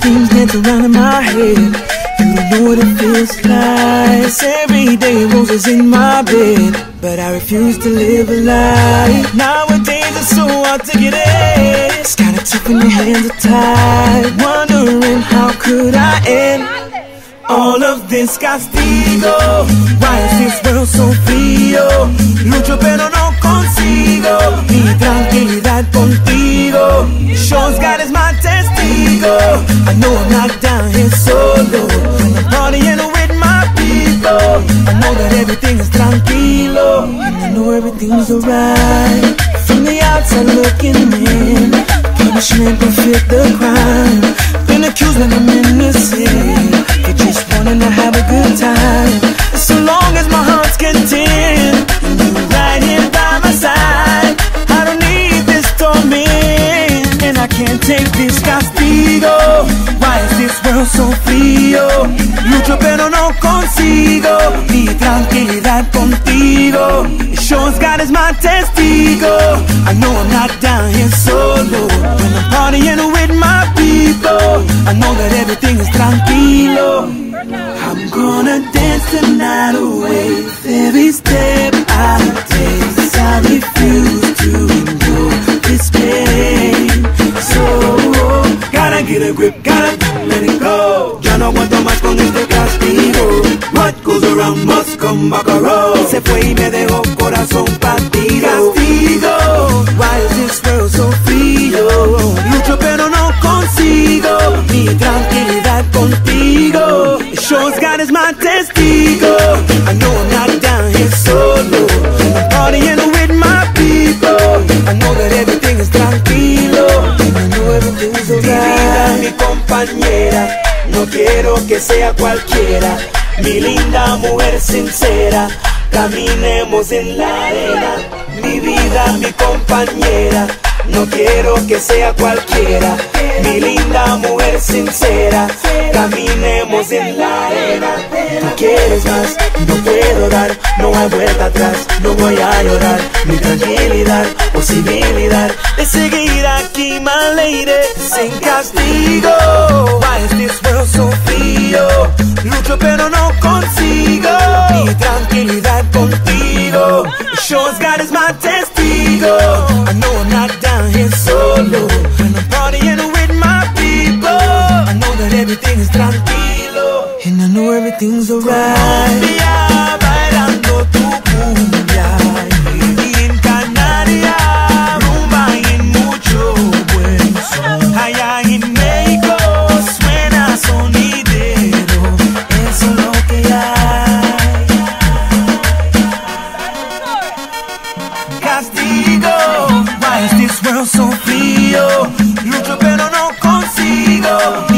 dreams dance around in my head. You don't know what it feels like. Every day roses in my bed, but I refuse to live a lie. Nowadays it's so hard to get it. It's kinda tough when your hands are tied. Wondering how could I end all of this castigo. Why is this world so frío? Lucho pero no consigo mi tranquilidad contigo. Shows God is my testigo. I know I'm not down here solo. When I'm partying with my people, I know that everything is tranquilo, and I know everything's alright. From the outside looking in, punishment will fit the crime. Been accused when I'm innocent, for just wanting to have a good time. So long as my heart's content, and you're right here by my side, I don't need this torment, and I can't take this castigo. Why is this world so frío? Lucho pero no consigo mi tranquilidad contigo. It shows God is my testigo. I know I'm not down here solo. When I'm partying with my people, I know that everything is tranquilo. I'm gonna dance the night away with every step I take. 'Cause I refuse to endure this pain. So gotta get a grip, gotta let it go. Ya no aguanto más con este castigo. What goes around must come back around. Se fue y me dejó corazón partido. Castigo, why is this world so frío? Lucho pero no consigo mi tranquilidad contigo. It shows God is my testigo. I know I'm not down here solo. I'm partying with my people. I know that everything is tranquilo, and I know everything's alright. Mi vida, mi compañera, no quiero que sea cualquiera. Mi linda mujer sincera, caminemos en la arena. Mi vida, mi compañera, no quiero que sea cualquiera. Mi linda mujer sincera, caminemos en la arena. Tú quieres más, no puedo dar, no hay vuelta atrás, no voy a llorar. Mi tranquilidad, posibilidad de seguir aquí, my lady, sin castigo. Why is this world so frío? Lucho pero no consigo mi tranquilidad contigo. It shows God is my testigo. I know I'm not down here solo. When I'm partying with my people, I know that everything is tranquilo, and I know everything's alright. Colombia, bailando tu cumbia, y en Canarias, rumba y mucho buen son. Allá en México suena sonidero, eso es lo que hay. Castigo, why is this world so frío? Lucho pero no consigo